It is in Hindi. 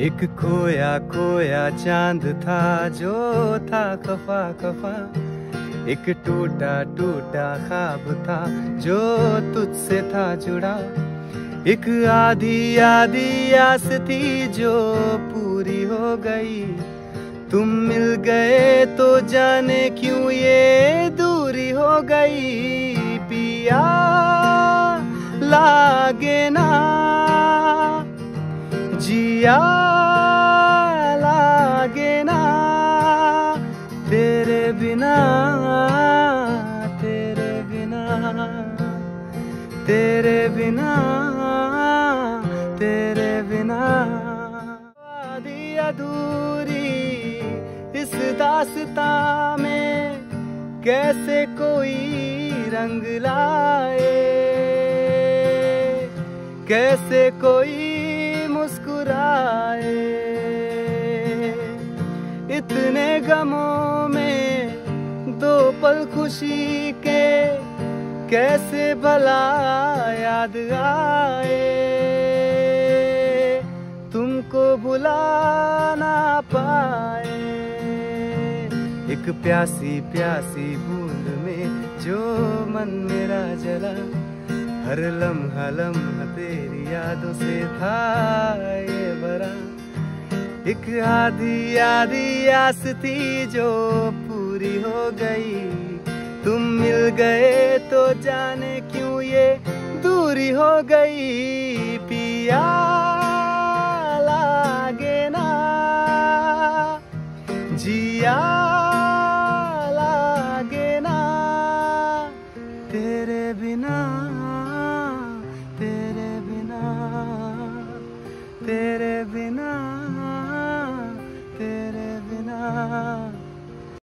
एक खोया खोया चांद था जो था खफा खफा, एक टूटा टूटा ख्वाब था जो तुझसे था जुड़ा, एक आधी आधी आस थी जो पूरी हो गई। तुम मिल गए तो जाने क्यों ये दूरी हो गई। पिया लागे ना जिया लागे ना तेरे बिना, तेरे बिना, तेरे बिना, तेरे बिना। आधी अधूरी इस दास्तां में कैसे कोई रंग लाए, कैसे कोई मुस्कुराए। इतने गमों में दो पल खुशी के कैसे भला याद आए। तुमको भुला ना पाए। एक प्यासी प्यासी बूंद में जो मन मेरा जला, हर लम्हा लम्हा तेरी यादों से था ये भरा। एक आधी आधी आस थी जो पूरी हो गई। तुम मिल गए तो जाने क्यों ये दूरी हो गई। पिया लागे ना जिया लागे ना तेरे बिना, तेरे बिना, तेरे बिना, तेरे बिना।